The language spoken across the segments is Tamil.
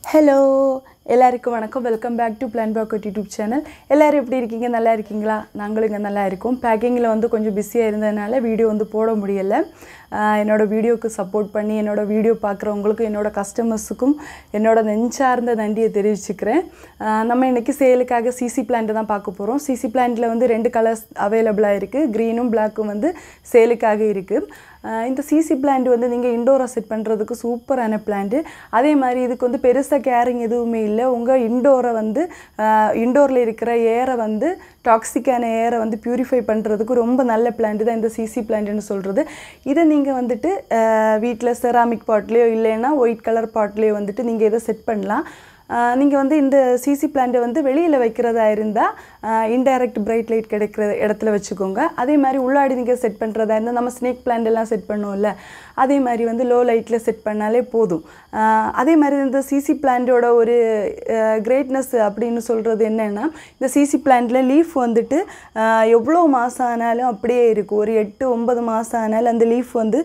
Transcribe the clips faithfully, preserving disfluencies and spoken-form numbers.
Hello, எல்லாருக்கும் வணக்கம். Welcome back to plan pocket YouTube channel. எல்லாரும் எப்படி இருக்கீங்க? நல்லா இருக்கீங்களா? நாங்களும் இங்க நல்லா இருக்கோம். பேக்கிங்ல வந்து கொஞ்சம் பிஸியா இருந்ததனால வீடியோ வந்து போட முடியல. என்னோட வீடியோக்கு சப்போர்ட் பண்ணி என்னோட வீடியோ பார்க்குறவங்களுக்கு என்னோட கஸ்டமர்ஸ்க்கும் என்னோட நெஞ்சார்ந்த நன்றியை தெரிவிச்சுக்கிறேன். நம்ம இன்னைக்கு சேலுக்காக சிசி பிளான்ட் தான் பார்க்க போறோம். சிசி பிளான்ட்ல வந்து ரெண்டு கலர்ஸ் அவேலபிளா இருக்கு. கிரீனும் பிளாக்கும் வந்து சேலுக்காக இருக்கு. இந்த சிசி பிளான்ட் வந்து நீங்க இன்டோரா செட் பண்றதுக்கு சூப்பரான பிளான்ட். அதே மாதிரி இதுக்கு வந்து பெருசா கேரிங் எதுவுமே இல்ல. உங்க இன்டோரை வந்து இன்டோர்ல இருக்கிற ஏரை வந்து டாக்ஸிக்கான ஏரை வந்து பியூரிஃபை பண்றதுக்கு ரொம்ப நல்ல பிளான்ட் தான் இந்த சிசி பிளான்ட்னு சொல்றது. இத நீங்க வந்துட்டு வீட்ல செராமிக் பாட்லயோ இல்லைனா ஒயிட் கலர் பாட்லயோ வந்துட்டு நீங்க இத செட் பண்ணலாம். நீங்க வந்து இந்த சிசி பிளான்ட் வந்து வெளியில வைக்கிறதா இருந்தா இன்டைரக்ட் பிரைட் லைட் கிடைக்கிற இடத்துல வெச்சுக்கோங்க. அதே மாதிரி உள்ளாடி நீங்க செட் பண்றதா இருந்தா நம்ம ஸ்னேக் பிளான்ட் எல்லாம் செட் பண்ணுவோம்ல அதே மாதிரி வந்து லோ லைட்ல செட் பண்ணாலே போதும். அதே மாதிரி இந்த சிசி பிளான்ட்டோட ஒரு கிரேட்னஸ் அப்படினு சொல்றது என்னன்னா இந்த சிசி பிளான்ட்ல லீஃப் வந்துட்டு எவ்வளவு மாசம் ஆனாலும் அப்படியே இருக்கும். ஒரு எட்டு ஒன்பது மாசம் ஆனாலும் அந்த லீஃப் வந்து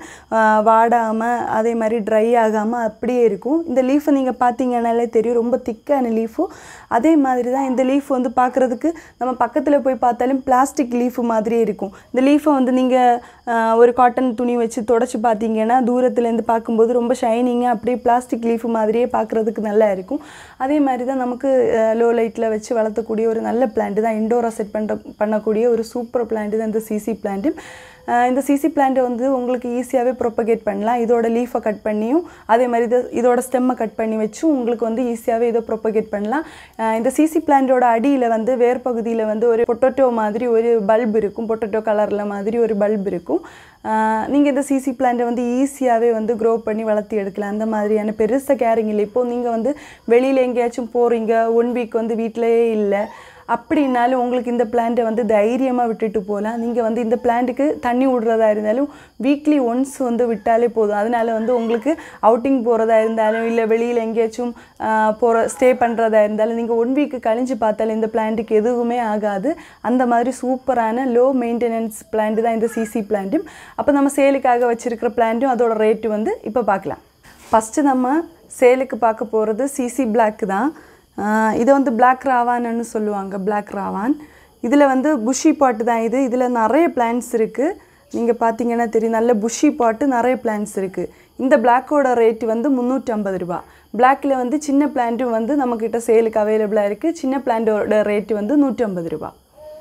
வாடாம அதே மாதிரி ட்ரை ஆகாம அப்படியே இருக்கும். இந்த லீஃப் நீங்க பாத்தீங்கனாலே தெரியும் ரொம்ப திக்கான லீஃப். அதே மாதிரி தான் இந்த லீஃப் வந்து பார்க்கிறதுக்கு நம்ம பக்கத்துல போய் பார்த்தாலும் பிளாஸ்டிக் லீஃப் மாதிரியே இருக்கும். இந்த லீஃபை வந்து நீங்க ஒரு காட்டன் துணி வச்சு தொடச்சு பாத்தீங்கன்னா தூரத்துல இருந்து பாக்கும்போது ரொம்ப ஷைனிங்கா அப்படியே பிளாஸ்டிக் லீஃப் மாதிரியே பார்க்கிறதுக்கு நல்லா இருக்கும். அதே மாதிரி தான் நமக்கு லோ லைட்ல வச்சு வளர்த்தக்கூடிய ஒரு நல்ல பிளான்ட் தான் இன்டோரா செட் பண்ண பண்ணக்கூடிய ஒரு சூப்பர் பிளான்ட் தான் இந்த சிசி பிளான்ட். இந்த சிசி பிளான்ட் வந்து உங்களுக்கு ஈஸியாவே ப்ரோபகேட் பண்ணலாம். இதோட லீஃபை கட் பண்ணியும் அதே மாதிரி இதோட ஸ்டெம்மை கட் பண்ணி வச்சு உங்களுக்கு வந்து ஈஸியாவே இத ப்ரோபகேட் பண்ணலாம். இந்த சிசி பிளான்ட்டோட அடியில வந்து வேர் பகுதியில வந்து ஒரு பொட்டேட்டோ மாதிரி ஒரு பல்ப் இருக்கும். பொட்டேட்டோ கலர்ல மாதிரி ஒரு பல்ப் இருக்கும். நீங்க இந்த சிசி பிளான்ட் வந்து ஈஸியாவே வந்து grow பண்ணி வளர்த்தி எடுக்கலாம். அந்த மாதிரியான பெருசா கேரிங் இல்ல. இப்போ நீங்க வந்து வெளியில எங்கேயாச்சும் போறீங்க one week வந்து வீட்லயே இல்ல அப்படினாலும் உங்களுக்கு இந்த பிளான்ட் வந்து தைரியமா விட்டுட்டு போலாம். நீங்க வந்து இந்த பிளான்ட்க்கு தண்ணி ஊத்துறதா இருந்தாலும் வீக்லி ஒன்ஸ் வந்து விட்டாலே போதும். அதனால வந்து உங்களுக்கு அவுட்டிங் போறதா இருந்தாலும் இல்ல வெளியில எங்கேயாச்சும் போற ஸ்டே பண்றதா இருந்தாலும் நீங்க one week கழிஞ்சு பார்த்தால இந்த பிளான்ட்க்கு எதுவுமே ஆகாது. அந்த மாதிரி சூப்பரான லோ மெயின்டெனன்ஸ் பிளான்ட் தான் இந்த சிசி பிளான்ட். அப்ப நம்ம சேலுக்காக வச்சிருக்கிற பிளான்ட்டும் அதோட ரேட் வந்து இப்ப பார்க்கலாம். ஃபர்ஸ்ட் நம்ம சேலுக்கு பார்க்க போறது சிசி பிளாக் தான். இது வந்து Black Ravan ன்னு சொல்லுவாங்க. Black Ravan. இதுல வந்து bushy pot தான் இது. இதுல நிறைய plants இருக்கு. நீங்க பாத்தீங்கன்னா தெரியும் நல்ல bushy pot நிறைய plants இருக்கு. இந்த black ஓட ரேட் வந்து முந்நூற்று ஐம்பது ரூபாய். blackல வந்து சின்ன plant வந்து நம்மகிட்ட சேலுக்கு அவேலபிளா இருக்கு. சின்ன plant ஓட ரேட் வந்து நூற்று ஐம்பது ரூபாய்.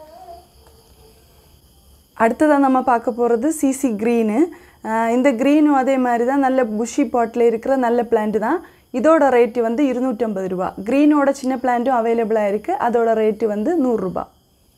அடுத்ததா நம்ம பார்க்க போறது சிசி green. இந்த greenும் அதே மாதிரி தான் நல்ல bushy potல இருக்கிற நல்ல plant தான். இதோட ரேட் வந்து இருநூற்று ஐம்பது ரூபாய். கிரீனோட சின்ன பிளான்ட்டும் அவேலபிளா இருக்கு. அதோட ரேட் வந்து நூறு ரூபாய்.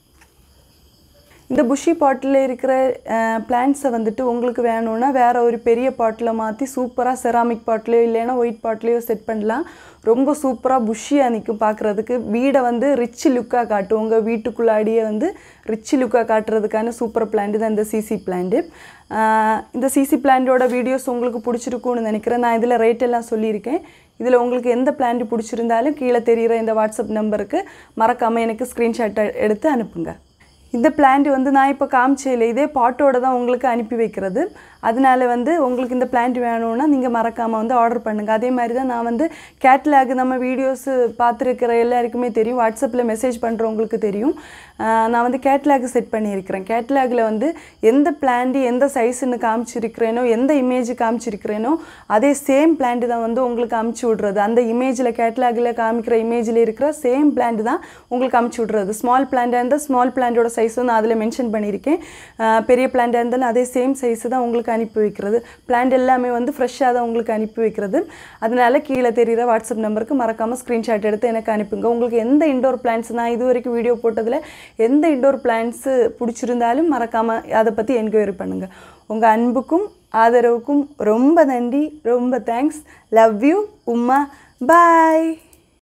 இந்த bushy potல இருக்கிற plants வந்துட்டு உங்களுக்கு வேணும்னா வேற ஒரு பெரிய பாட்ல மாத்தி சூப்பரா செராமிக் பாட்லயோ இல்லனா ஒயிட் பாட்லயோ செட் பண்ணலாம். ரொம்ப சூப்பரா bushyயா நிக்கும் பார்க்கிறதுக்கு. வீட வந்து ரிச் லுக்கா காட்டும். உங்க வீட்டுக்குள்ளாடியே வந்து ரிச் லுக்கா காட்றதுக்கான சூப்பர் பிளான்ட் தான் இந்த சிசி பிளான்ட். இந்த சிசி பிளான்ட்டோட வீடியோஸ் உங்களுக்கு பிடிச்சிருக்கும்னு நினைக்கிறேன். நான் இதல ரேட் எல்லாம் சொல்லி இருக்கேன். இதுல உங்களுக்கு எந்த பிளான்ட் பிடிச்சிருந்தாலும் கீழ தெரியுற இந்த வாட்ஸ்அப் நம்பருக்கு மறக்காம எனக்கு ஸ்கிரீன்ஷாட் எடுத்து அனுப்புங்க. இந்த பிளான்ட் வந்து நான் இப்ப காமிச்சேல இதே பாட்டோட தான் உங்களுக்கு அனுப்பி வைக்கிறது. அதனால வந்து உங்களுக்கு இந்த பிளான்ட் வேணும்னா நீங்க மறக்காம வந்து ஆர்டர் பண்ணுங்க. அதே மாதிரி தான் நான் வந்து கேட்டலாக் நம்ம வீடியோஸ் பாத்துக்கிற எல்லாருக்குமே தெரியும். வாட்ஸ்அப்ல மெசேஜ் பண்றவங்களுக்கு தெரியும். நான் வந்து கேட்டலாக் செட் பண்ணி இருக்கேன். கேட்டலாக்ல வந்து எந்த பிளான்ட் எந்த சைஸ்னு காமிச்சிருக்கேனோ எந்த இமேஜ் காமிச்சிருக்கேனோ அதே சேம் பிளான்ட் தான் வந்து உங்களுக்கு அனுப்பி விடுறது. அந்த இமேஜ்ல கேட்டலாக்ல காமிக்கிற இமேஜ்ல இருக்கிற சேம் பிளான்ட் தான் உங்களுக்கு அனுப்பி விடுறது. ஸ்மால் பிளான்ட் அந்த ஸ்மால் பிளான்ட்டோட சைஸ் நான் அதுல மென்ஷன் பண்ணிருக்கேன். பெரிய பிளான்ட் இருந்தாலும் அதே சேம் சைஸ் தான் உங்களுக்கு அனுப்பி வைக்கிறது. பிளான்ட் எல்லாமே வந்து ஃப்ரெஷ்ஷா தான் உங்களுக்கு அனுப்பி வைக்கிறது. அதனால கீழ தெரியுற வாட்ஸ்அப் நம்பருக்கு மறக்காம ஸ்கிரீன்ஷாட் எடுத்து எனக்கு அனுப்புங்க. உங்களுக்கு எந்த இன்டோர் பிளான்ட்ஸ் நான் இதுவரைக்கும் வீடியோ போட்டதுல எந்த இன்டோர் பிளான்ட்ஸ் பிடிச்சிருந்தாலும் மறக்காம அத பத்தி என்கொயரி பண்ணுங்க. உங்க அன்புக்கும் ஆதரவுக்கும் ரொம்ப நன்றி. ரொம்ப தேங்க்ஸ். லவ் யூ உம்மா. பை.